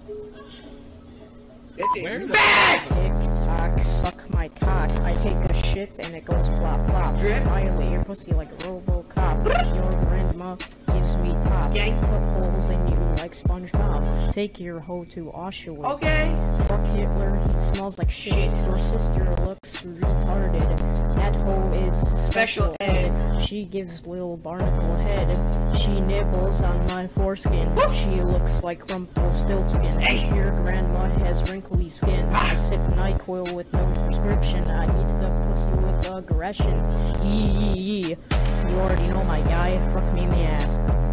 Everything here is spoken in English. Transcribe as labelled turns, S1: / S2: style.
S1: Where the
S2: Tick-tock, suck my cock. I take a shit and it goes plop plop.
S1: Drip.
S2: Violate your pussy like a RoboCop. Your grandma gives me top.
S1: Gang.
S2: Put holes in you like SpongeBob. Take your hoe to Auschwitz.
S1: Okay.
S2: Fuck Hitler, he smells like shit. Your sister looks retarded. That hoe is
S1: Special ed.
S2: She gives Lil Barnacle head. She nibbles on my foreskin. She looks like Rumpelstiltskin.
S1: Hey.
S2: Your grandma has wrinkly skin. I sip NyQuil with no prescription. I eat the pussy with aggression. Yee. You already know my guy. Fuck me in the ass.